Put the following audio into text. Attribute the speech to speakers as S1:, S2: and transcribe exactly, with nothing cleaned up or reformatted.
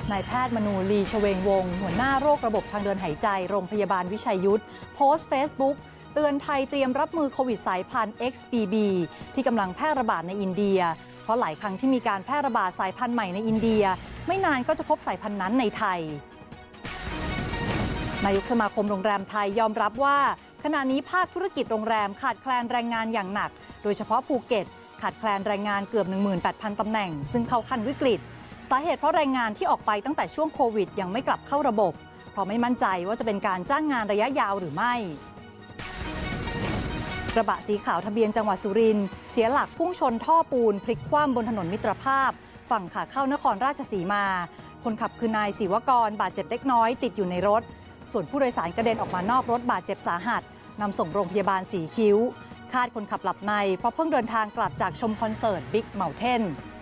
S1: นายแพทย์มนูลีชเวงวงศ์หัวหน้าโรคระบบทางเดินหายใจโรงพยาบาลวิชัยยุทธโพสต์เฟซบุ๊กเตือนไทยเตรียมรับมือโควิดสายพันธุ์ เอ็กซ์ บี บี ที่กำลังแพร่ระบาดในอินเดียเพราะหลายครั้งที่มีการแพร่ระบาดสายพันธุ์ใหม่ในอินเดียไม่นานก็จะพบสายพันธุ์นั้นในไทยนายกสมาคมโรงแรมไทยยอมรับว่าขณะนี้ภาคธุรกิจโรงแรมขาดแคลนแรงงานอย่างหนักโดยเฉพาะภูเก็ตขาดแคลนแรงงานเกือบ หนึ่งหมื่นแปดพัน ตำแหน่งซึ่งเข้าขั้นวิกฤตสาเหตุเพราะแรงงานที่ออกไปตั้งแต่ช่วงโควิดยังไม่กลับเข้าระบบเพราะไม่มั่นใจว่าจะเป็นการจ้างงานระยะยาวหรือไม่กระบะสีขาวทะเบียนจังหวัดสุรินทร์เสียหลักพุ่งชนท่อปูนพลิกคว่ำบนถนนมิตรภาพฝั่งขาเข้านครราชสีมาคนขับคือนายศิวกรบาดเจ็บเล็กน้อยติดอยู่ในรถส่วนผู้โดยสารกระเด็นออกมานอกรถบาดเจ็บสาหัสนำส่งโรงพยาบาลสีคิ้วคาดคนขับหลับในเพราะเพิ่งเดินทางกลับจากชมคอนเสิร์ตบิ๊กเมาน์เทน